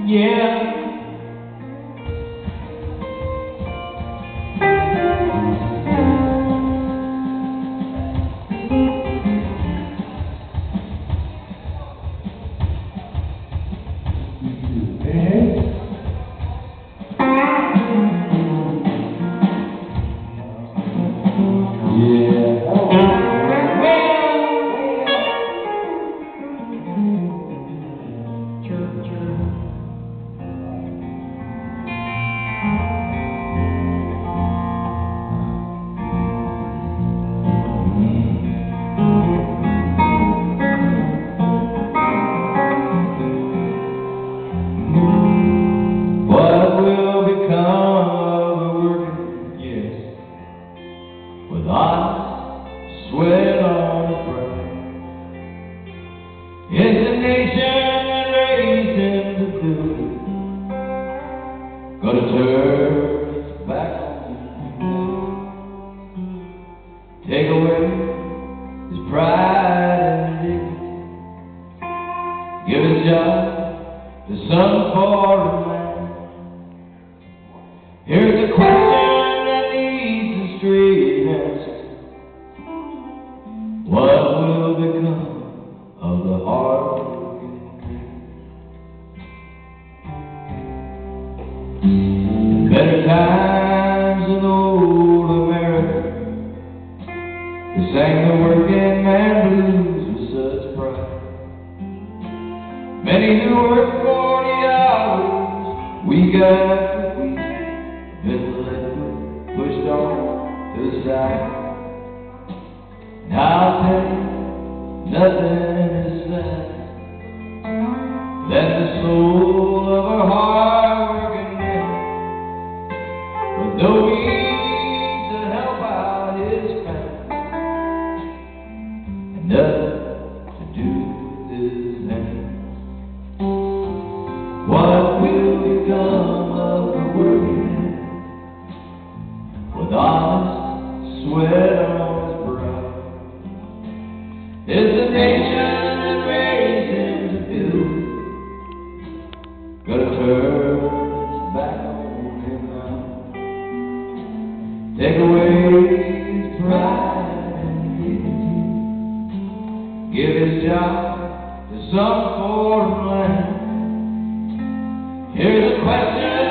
Yeah. Sweat on the brow. It's a nation that raised him to build it. Gonna turn its back on him. Take away his pride and dignity. Give his job to some foreign man. Here's a question that needs a straight answer. What will become of the hard-working man? Better times in old America, they sang the working man blues with such pride. Many who worked 40 hours, week after week, been pushed on to the side. Now I'll tell you, nothing is sad than the soul of a hard-working man. With no means to help out his family, and nothing to do with his hands. What will become of the working man with honest sweat on his brow? It's a nation that raised him to build. Gonna turn its back on him now. Take away his pride and dignity. Give his job to some foreign land. Here's a question